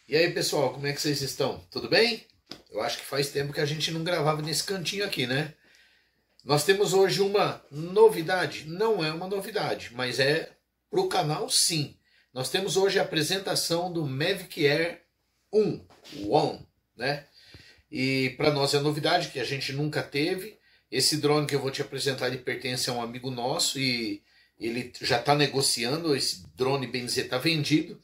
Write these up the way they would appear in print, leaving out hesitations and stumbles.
E aí, pessoal, como é que vocês estão? Tudo bem? Eu acho que faz tempo que a gente não gravava nesse cantinho aqui, né? Nós temos hoje uma novidade. Não é uma novidade, mas é para o canal sim. Nós temos hoje a apresentação do Mavic Air 1, o One, né? E para nós é novidade que a gente nunca teve. Esse drone que eu vou te apresentar, ele pertence a um amigo nosso e ele já está negociando. Esse drone, bem dizer, está vendido.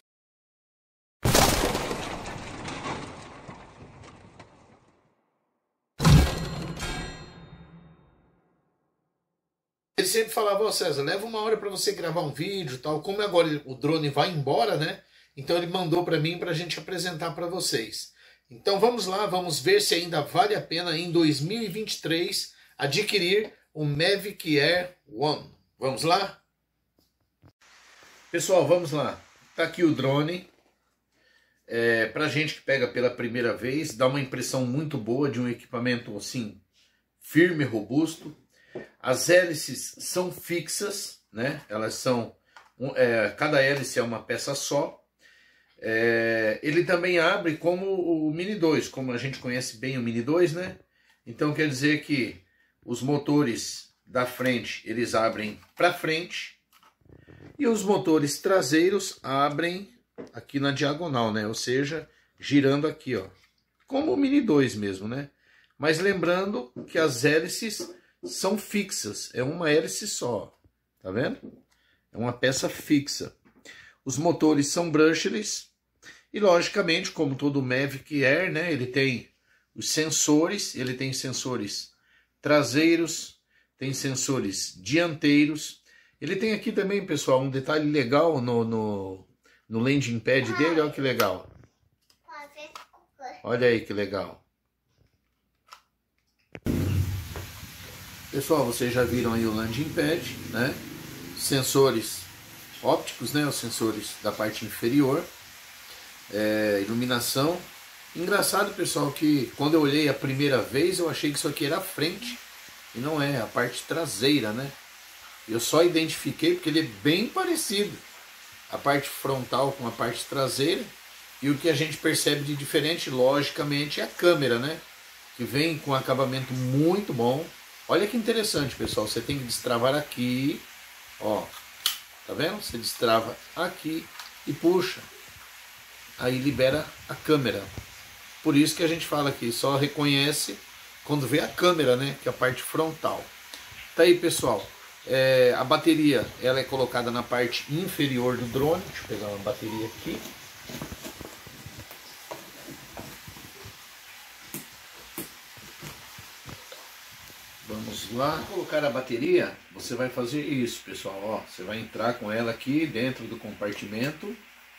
Ele sempre falava: ô César, leva uma hora para você gravar um vídeo e tal. Como agora o drone vai embora, né? Então ele mandou para mim para a gente apresentar para vocês. Então vamos lá, vamos ver se ainda vale a pena em 2023 adquirir o Mavic Air One. Vamos lá? Pessoal, vamos lá. Tá aqui o drone. Pra gente que pega pela primeira vez, dá uma impressão muito boa de um equipamento assim, firme e robusto. As hélices são fixas, né? Elas são, cada hélice é uma peça só. Ele também abre como o Mini 2, como a gente conhece bem o Mini 2, né? Então quer dizer que os motores da frente, eles abrem para frente. E os motores traseiros abrem aqui na diagonal, né? Ou seja, girando aqui, ó. Como o Mini 2 mesmo, né? Mas lembrando que as hélices são fixas, é uma hélice só, tá vendo? É uma peça fixa. Os motores são brushless e, logicamente, como todo Mavic Air, né, ele tem os sensores, ele tem sensores traseiros, tem sensores dianteiros. Ele tem aqui também, pessoal, um detalhe legal no landing pad dele, olha que legal. Olha aí que legal. Pessoal, vocês já viram aí o landing pad, né? Sensores ópticos, né? Os sensores da parte inferior. Iluminação. Engraçado, pessoal, que quando eu olhei a primeira vez, eu achei que isso aqui era a frente. E não é, a parte traseira, né? Eu só identifiquei porque ele é bem parecido. A parte frontal com a parte traseira. E o que a gente percebe de diferente, logicamente, é a câmera, né? Que vem com acabamento muito bom. Olha que interessante, pessoal, você tem que destravar aqui, ó, tá vendo? Você destrava aqui e puxa, aí libera a câmera. Por isso que a gente fala que só reconhece quando vê a câmera, né, que é a parte frontal. Tá aí, pessoal, a bateria, ela é colocada na parte inferior do drone. Deixa eu pegar uma bateria aqui. Vamos lá, colocar a bateria, você vai fazer isso, pessoal, ó, você vai entrar com ela aqui dentro do compartimento,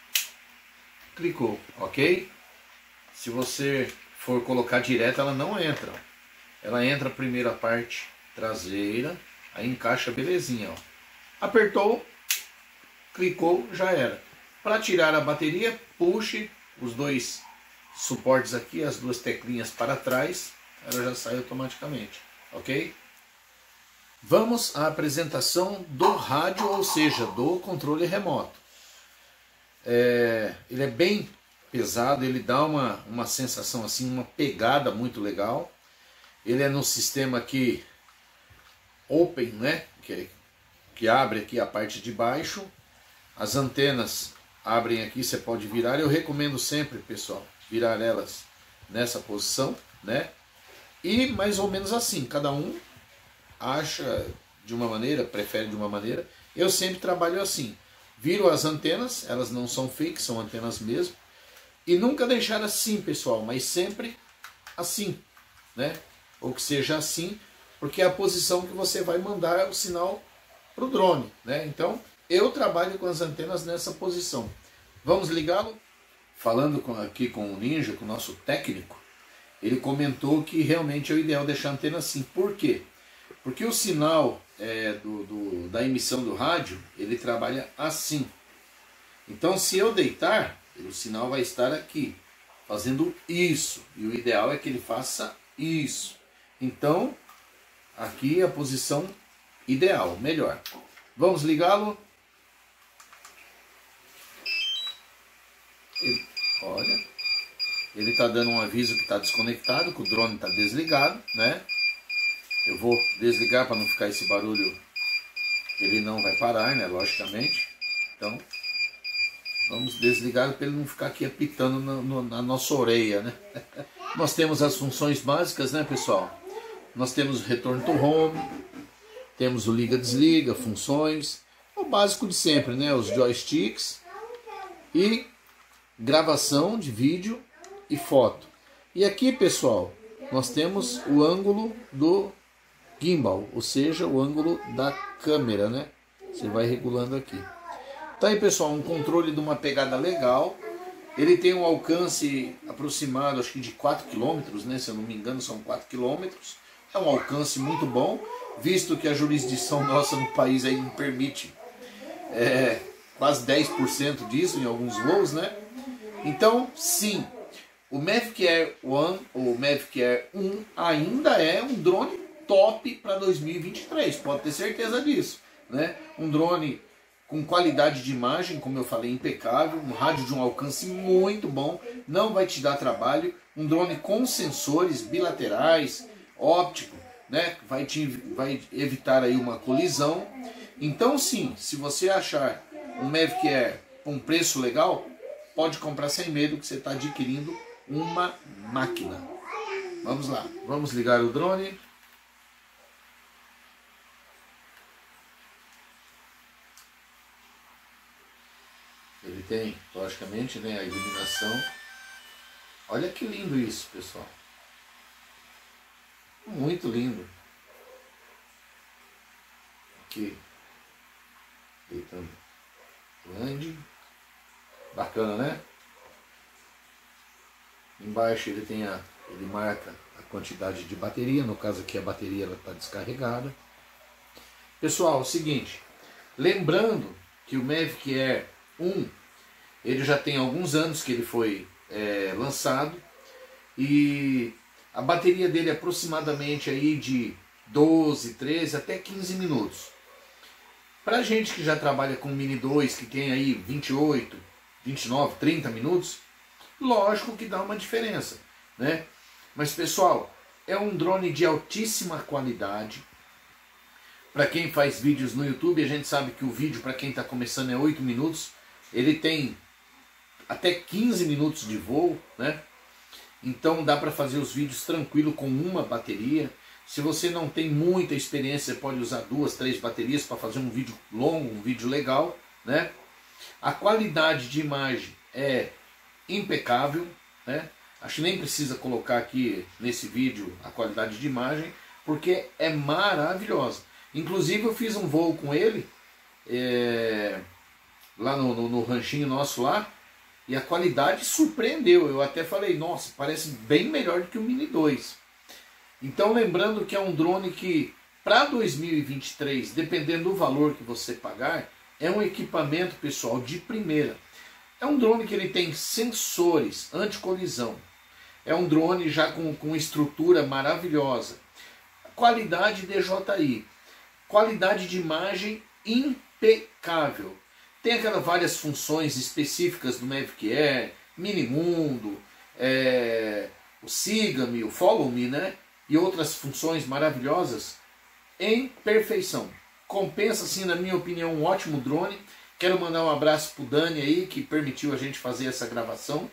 clicou, ok? Se você for colocar direto, ela não entra, ela entra primeiro a parte traseira, aí encaixa belezinha, ó. Apertou, clicou, já era. Para tirar a bateria, puxe os dois suportes aqui, as duas teclinhas para trás, ela já sai automaticamente. Ok? Vamos à apresentação do rádio, ou seja, do controle remoto. Ele é bem pesado, ele dá uma sensação assim, uma pegada muito legal. Ele é no sistema aqui open, né? Que abre aqui a parte de baixo. As antenas abrem aqui, você pode virar. Eu recomendo sempre, pessoal, virar elas nessa posição, né? E mais ou menos assim, cada um acha de uma maneira, prefere de uma maneira. Eu sempre trabalho assim, viro as antenas, elas não são fixas, são antenas mesmo. E nunca deixar assim, pessoal, mas sempre assim, né? Ou que seja assim, porque é a posição que você vai mandar o sinal para o drone, né? Então, eu trabalho com as antenas nessa posição. Vamos ligá-lo? Falando aqui com o Ninja, com o nosso técnico, ele comentou que realmente é o ideal deixar a antena assim. Por quê? Porque o sinal da emissão do rádio, ele trabalha assim. Então, se eu deitar, o sinal vai estar aqui, fazendo isso. E o ideal é que ele faça isso. Então, aqui é a posição ideal, melhor. Vamos ligá-lo? Olha, ele está dando um aviso que está desconectado, que o drone está desligado, né? Eu vou desligar para não ficar esse barulho, ele não vai parar, né? Logicamente. Então, vamos desligar para ele não ficar aqui apitando na nossa orelha, né? Nós temos as funções básicas, né, pessoal? Nós temos o return to home, temos o liga-desliga, funções, o básico de sempre, né? Os joysticks e gravação de vídeo e foto. E aqui, pessoal, nós temos o ângulo do gimbal, ou seja, o ângulo da câmera, né? Você vai regulando aqui. Tá aí, pessoal, um controle de uma pegada legal. Ele tem um alcance aproximado, acho que de 4 km, né? Se eu não me engano, são 4 km. É um alcance muito bom, visto que a jurisdição nossa no país aí não permite quase 10% disso em alguns voos, né? Então, sim, o Mavic Air 1, ou Mavic Air 1, ainda é um drone top para 2023, pode ter certeza disso, né? Um drone com qualidade de imagem, como eu falei, impecável, um rádio de um alcance muito bom, não vai te dar trabalho, um drone com sensores bilaterais, óptico, né? Vai evitar aí uma colisão. Então sim, se você achar um Mavic Air com um preço legal, pode comprar sem medo que você está adquirindo uma máquina. Vamos lá, vamos ligar o drone. Ele tem, logicamente, né, a iluminação. Olha que lindo isso, pessoal. Muito lindo. Aqui. Deitando. Grande. Bacana, né? Embaixo ele marca a quantidade de bateria. No caso aqui a bateria está descarregada. Pessoal, é o seguinte. Lembrando que o Mavic Air 1, ele já tem alguns anos que ele foi lançado, e a bateria dele é aproximadamente aí de 12, 13 até 15 minutos. Pra gente que já trabalha com Mini 2, que tem aí 28, 29, 30 minutos, lógico que dá uma diferença, né? Mas pessoal, é um drone de altíssima qualidade. Para quem faz vídeos no YouTube, a gente sabe que o vídeo para quem está começando é 8 minutos. Ele tem até 15 minutos de voo, né? Então dá para fazer os vídeos tranquilo com uma bateria. Se você não tem muita experiência, você pode usar 2, 3 baterias para fazer um vídeo longo, um vídeo legal, né? A qualidade de imagem é impecável, né? Acho que nem precisa colocar aqui nesse vídeo a qualidade de imagem, porque é maravilhosa. Inclusive eu fiz um voo com ele lá no ranchinho nosso lá, e a qualidade surpreendeu. Eu até falei, nossa, parece bem melhor do que o Mini 2. Então lembrando que é um drone que para 2023, dependendo do valor que você pagar, é um equipamento, pessoal, de primeira. É um drone que ele tem sensores anti-colisão. É um drone já com estrutura maravilhosa. Qualidade DJI. Qualidade de imagem impecável. Tem aquelas várias funções específicas do Mavic Air, Minimundo, o Siga-me, o Follow-me, né? E outras funções maravilhosas em perfeição. Compensa, sim, na minha opinião, um ótimo drone. Quero mandar um abraço pro Dani aí, que permitiu a gente fazer essa gravação.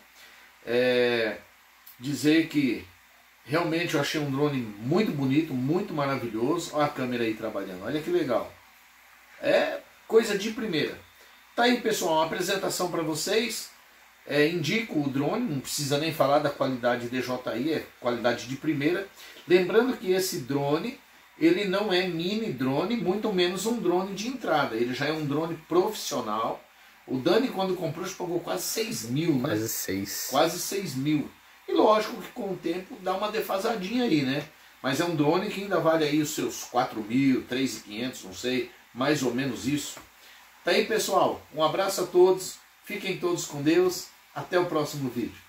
Dizer que realmente eu achei um drone muito bonito, muito maravilhoso. Olha a câmera aí trabalhando, olha que legal. É coisa de primeira. Tá aí, pessoal, uma apresentação para vocês. Indico o drone, não precisa nem falar da qualidade DJI, é qualidade de primeira. Lembrando que esse drone, ele não é mini drone, muito menos um drone de entrada. Ele já é um drone profissional. O Dani, quando comprou, pagou quase 6 mil, né? Quase 6. Quase 6 mil. E lógico que com o tempo dá uma defasadinha aí, né? Mas é um drone que ainda vale aí os seus 4 mil, 3.500, não sei, mais ou menos isso. Tá aí, pessoal, um abraço a todos, fiquem todos com Deus, até o próximo vídeo.